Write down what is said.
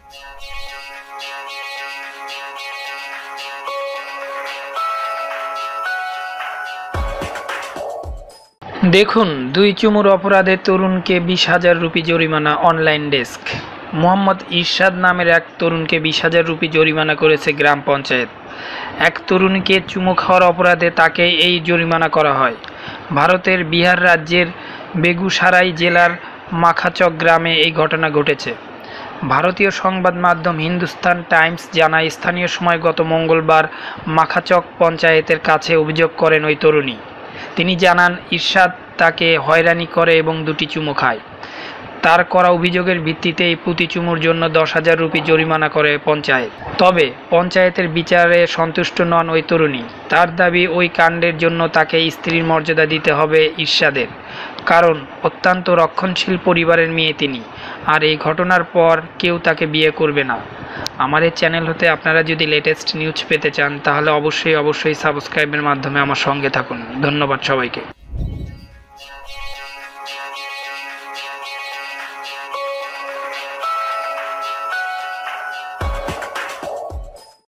দেখুন, 2 চুমুর অপরাধে তরুণকে 20,000 রুপি জরিমানা। Online desk. মোহাম্মদ ইরশাদ নামের এক তরুণকে 20,000 রুপি জরিমানা করেছে গ্রাম পঞ্চায়েত। এক তরুণীকে চুমু খাওয়ার অপরাধে তাকে এই জরিমানা করা হয়। ভারতের বিহার রাজ্যের বেগুসারাই জেলার মাখাচক গ্রামে এই ঘটনা ঘটেছে। ভারতীয় সংবাদ মাধ্যম হিন্দুস্তান টাইমস জানায়, স্থানীয় সময় গত মঙ্গলবার মাখাচক পঞ্চায়েতের কাছে অভিযোগ করেন ওই তরুণী। তিনি জানান, ইরশাদ তাকে হয়রানি করে এবং 2টি চুমু খায়। তার করা অভিযোগের ভিত্তিতে এই প্রতি চুমুর জন্য 10,000 রুপি জরিমানা করে পঞ্চায়েত। তবে পঞ্চায়েতের বিচারে সন্তুষ্ট নন ওই তরুণী। তার দাবি, ওই কাণ্ডের জন্য তাকে স্ত্রীর মর্যাদা দিতে হবে ইরশাদের, কারণ অত্যন্ত রক্ষণশীল পরিবারের মেয়ে তিনি, আর এই ঘটনার পর কেউ তাকে বিয়ে করবে না। আমার এই চ্যানেল হতে আপনারা যদি লেটেস্ট নিউজ পেতে চান তাহলে অবশ্যই সাবস্ক্রাইবের মাধ্যমে আমার সঙ্গে থাকুন। ধন্যবাদ সবাইকে।